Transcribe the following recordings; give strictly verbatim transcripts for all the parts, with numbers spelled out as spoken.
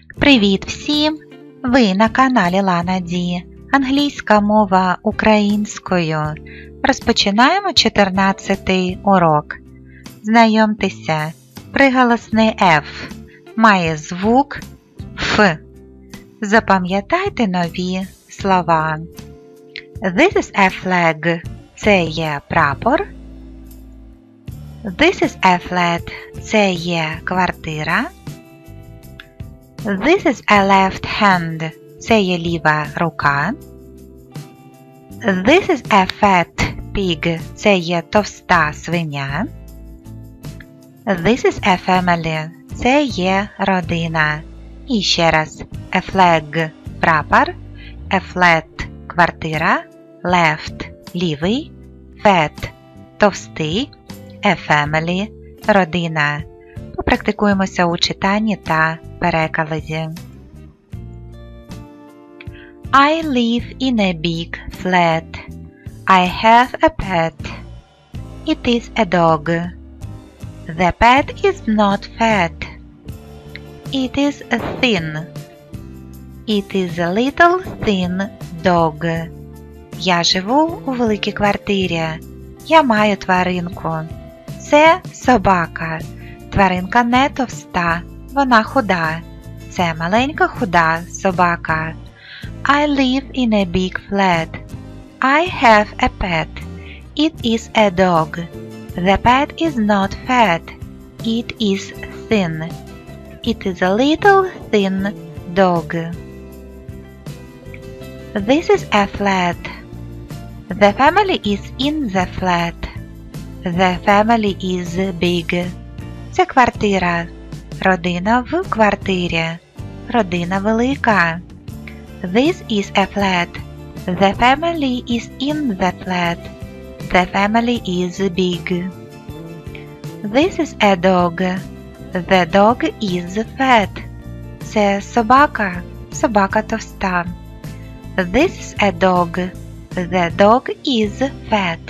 Привіт всім! Ви на каналі Лана Ді. Англійська мова українською. Розпочинаємо чотирнадцятий урок. Знайомтеся, приголосний F має звук F. Запам'ятайте нові слова. This is a flag. Це є прапор. This is a flat. Це є квартира. This is a left hand. Це є ліва рука. This is a fat pig. Це є товста свиня. This is a family. Це є родина. І ще раз. A flag – прапор. A flat – квартира. Left – лівий. Fat – товстий. A family – родина. Попрактикуємося у читанні та перекладі. I live in a big flat. I have a pet. It is a dog. The pet is not fat. It is thin. It is a little thin dog. Я живу у великій квартирі. Я маю тваринку. Це собака. Тваринка не товста, вона худа. Це маленька худа собака. I live in a big flat. I have a pet. It is a dog. The pet is not fat. It is thin. It is a little thin dog. This is a flat. The family is in the flat. The family is big. Це квартира. Родина в квартирі. Родина велика. This is a flat. The family is in the flat. The family is big. This is a dog. The dog is fat. Це собака. Собака товста. This is a dog. The dog is fat.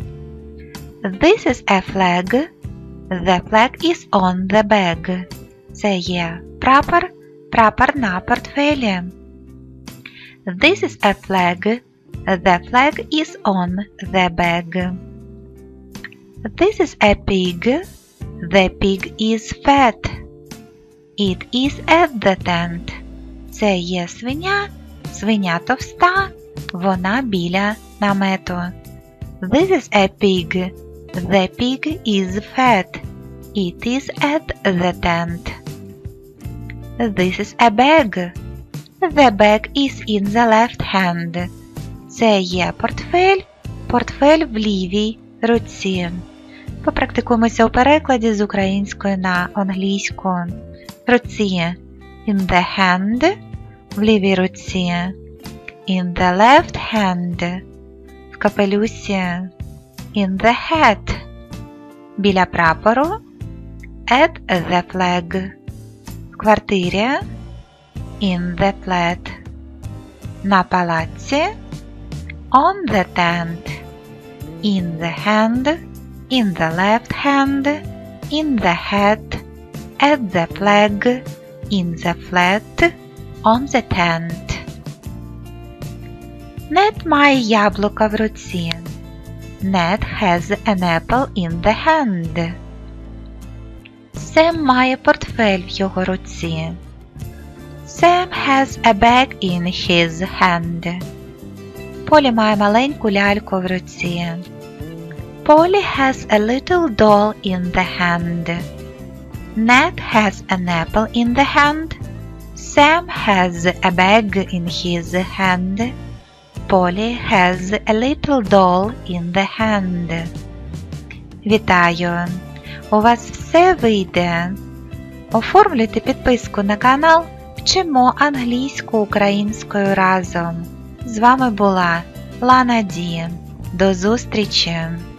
This is a flag. The flag is on the bag. Це є прапор, прапор на портфелі. This is a flag. The flag is on the bag. This is a pig. The pig is fat. It is at the tent. Це є свиня, свиня товста, вона біля намету. This is a pig. The pig is fat. It is at the tent. This is a bag. The bag is in the left hand. Це є портфель, портфель в лівій руці. Попрактикуємося у перекладі з української на англійську. В руці in the hand, в лівій руці. In the left hand, в капелюсі. In the hat, біля прапору. At the flag, в квартирі. In the flat, на палаці. On the tent, in the hand. In the left hand. In the hat. At the flag. In the flat. On the tent. Ned має яблука в руці. Ned has an apple in the hand. Sam має портфель в його руці. Sam has a bag in his hand. Полі має маленьку ляльку в руці. Polly has a little doll in the hand. Ned has an apple in the hand. Sam has a bag in his hand. Polly has a little doll in the hand. Вітаю! У вас все вийде. Оформлюйте підписку на канал «Вчимо англійську українською разом». З вами була Лана Ді. До зустрічі!